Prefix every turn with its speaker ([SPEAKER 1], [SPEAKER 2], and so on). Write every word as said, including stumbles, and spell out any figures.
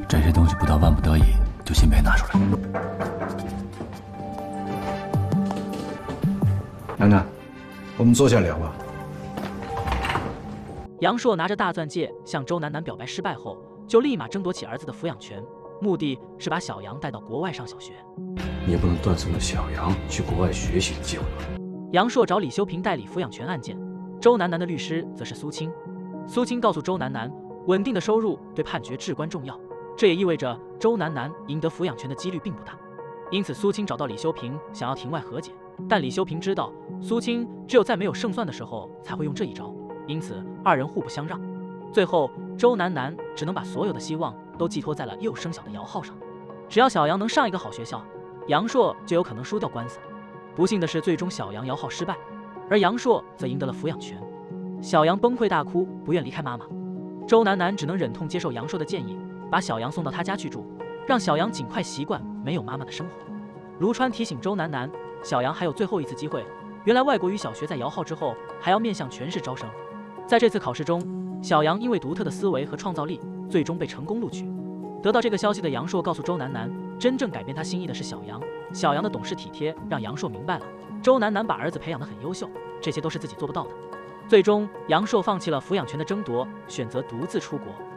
[SPEAKER 1] 这些东西不到万不得已就先别拿出来。
[SPEAKER 2] 楠楠，我们坐下聊吧。
[SPEAKER 3] 杨硕拿着大钻戒向周楠楠表白失败后，就立马争夺起儿子的抚养权，目的是把小杨带到国外上小学。
[SPEAKER 4] 你也不能断送了小杨去国外学习的机会。
[SPEAKER 3] 杨硕找李修平代理抚养权案件，周楠楠的律师则是苏青。苏青告诉周楠楠，稳定的收入对判决至关重要，这也意味着周楠楠赢得抚养权的几率并不大。因此，苏青找到李修平想要庭外和解，但李修平知道苏青只有在没有胜算的时候才会用这一招，因此二人互不相让。最后，周楠楠只能把所有的希望都寄托在了又生小的姚浩上。只要小杨能上一个好学校，杨硕就有可能输掉官司。不幸的是，最终小杨姚浩失败，而杨硕则赢得了抚养权。小杨崩溃大哭，不愿离开妈妈。周楠楠只能忍痛接受杨硕的建议，把小杨送到他家去住，让小杨尽快习惯没有妈妈的生活。卢川提醒周楠楠，小杨还有最后一次机会。原来外国语小学在摇号之后还要面向全市招生。在这次考试中，小杨因为独特的思维和创造力，最终被成功录取。得到这个消息的杨硕告诉周楠楠，真正改变他心意的是小杨。小杨的懂事体贴让杨硕明白了，周楠楠把儿子培养得很优秀，这些都是自己做不到的。最终，杨硕放弃了抚养权的争夺，选择独自出国。